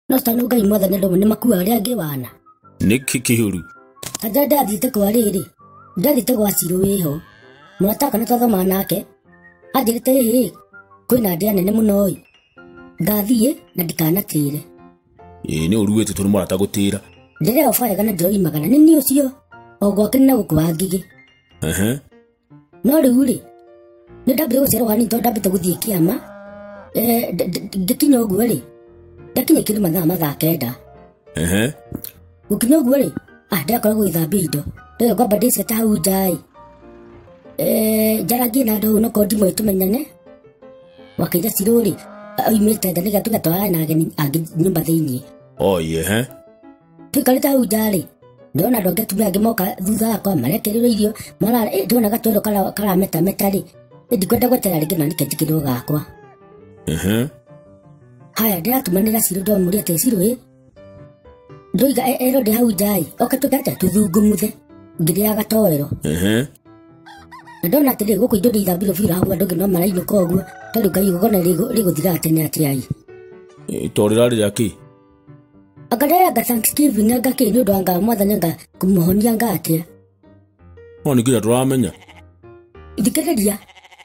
No tano ngai mwathani ndo nĩ makua arĩa angĩ wana. Nĩkĩ kĩhũru? Tanda ndathite kwa rĩrĩ. Ndathite gwa Cirũ wĩho. Mũrataka nĩ twathoma nake. Anjĩrĩte hĩ. Kwĩna ndĩa nene mũno ĩ. Ngathiĩ na ndikanatĩre. Nĩ ũruĩte tondũ mũrata gũtĩra. Ndĩrĩa ũbarega na ndĩroimagana nĩ niĩ ũcio. O gwake na gũkwa ngigĩ. No rĩu rĩ. Nĩ ndambire gũcerwo hanini tondũ ndambite gũthiĩ kĩama. Ngĩkinya ũguo rĩ. Ndakinya kĩrĩ mathaa kenda. Gũkinya ũguo rĩ. Ndakoragwo gũgĩthambia indo. Ndĩrĩa kwamba ndĩceta hau nja ĩ. Njaragie na andũ no ndimwe tũmenyane. Wakaira Cirũ rĩ. Oimĩte nda nĩgetha tũgatwarana na ageni angĩ nyũmba thĩinĩ. Tũikarĩte hau nja rĩ. Ndĩrona andũ angĩ atumia angĩ moka thutha wakwa marekereirwo irio. Marara ndĩrona gatwero karameta rĩ. Ndikwenda gweterera rĩngĩ na nĩke njĩkĩrwo gakwa. Haya ndĩratumanĩra Cirũ ndĩmũria atĩ Cirũ ĩ. Ndoiga ndĩ hau nja ĩ. Oka tũkate tũthungumuthe. Ngĩrĩa gatowero. Na ndona atĩrĩ gũkũ indo nĩithambirwo biũ hau andũ angĩ no marainũka ũguo. Tondũ ngai gũkona rĩgũthira tene atĩa ĩ. Tondũ rĩrĩa kĩ? Agarera Thanksgiving ngakĩ nĩ ũndũ wa Ngai mwathani anga kũmũhonia ngatĩa. Nĩ nginya tũramenya. Thikĩrĩria.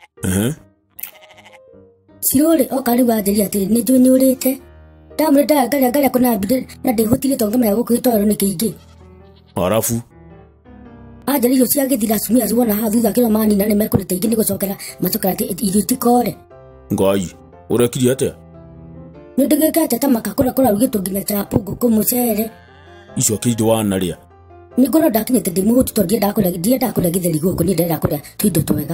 Cirũ rĩ oka rĩu anjĩria atĩ nĩ njũĩ nĩ ũrĩte. Ndamwĩra ngarĩa kũna mbinde na ndĩhũtire tondũ ngamenya gũkũ gĩtowero nĩ kĩingĩ. Arabu. Anjĩria irio cia gĩthira atumia acio wona haha thutha kĩrĩa manina nĩ mekũrĩte ingĩ nĩ gũcokera macokera atĩ irio itikore. Ngai ũrekirie atĩa? Nĩ ndĩgĩkĩte ta makakũra rugĩtwo nginya chapo ngũkũ mũcere. Icio kĩindo wanarĩa. Nĩ ngoro ndakinyĩte ndĩmũhũtu tondũ ndiendaga kũrĩa gĩtheri gũkũ nĩ ndĩrenda kũrĩa tũindo twega.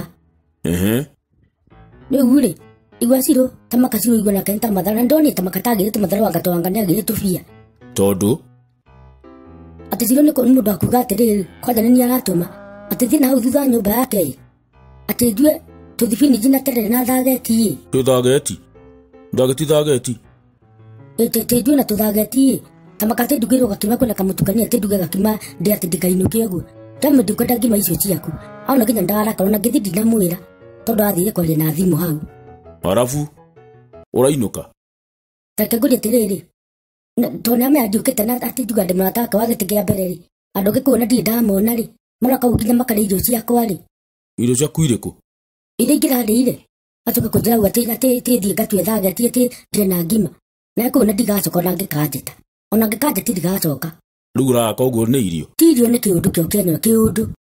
Rĩu rĩ igua Cirũ ta maka Cirũ igua nake ta mathara ndonire ta makatagĩrĩte mathara wangatwanga nĩ agĩrĩtwo bia. Tondũ atĩ Cirũ nĩ mũndũ akuga atĩrĩrĩ kwanja nĩ aratũma atĩ thiĩ na hau thutha wa nyũmba yake ĩ. Atĩ ithuĩ tũthibiniji na terere na thageti ĩ. Tũthageti? Thageti thageti? Ithuĩ na tũthageti ĩ. Ta makatĩ ndugĩrwo gakima kwĩna kamũtukania atĩ nduge gakima ndĩ atĩ ndikainũke ũguo. Ndamwĩra ndikwenda ngima icio ciaku. Aona nginya ndarakarwo na ngĩthiĩ ndinamwĩra tondũ athire kwaria na thimũ hau. Arabu ũrainũka? Reke ngũrie atĩrĩrĩ. Tondũ nĩamenya ndiũkĩte na atĩ njuga ndĩ mũrata wake wa gĩtĩ kĩa mbere rĩ. Andũ angĩ kũu na ndirĩ ndamona rĩ. Maroka nginya makarĩa irio ciakwa rĩ. Irio ciaku irĩkũ? Iria ingĩrarĩire. Acoka kũnjĩra uga atĩ thiĩ ngatue thageti atĩ ndĩ na ngima. Na kũu na ndigacoka ona ngĩkanjĩta. Ona ngĩkanjĩta ndigacoka. Rĩu ũraka ũguo nĩ irio? Ti irio nĩ kĩũndũ kĩo kĩenyo kĩũndũ.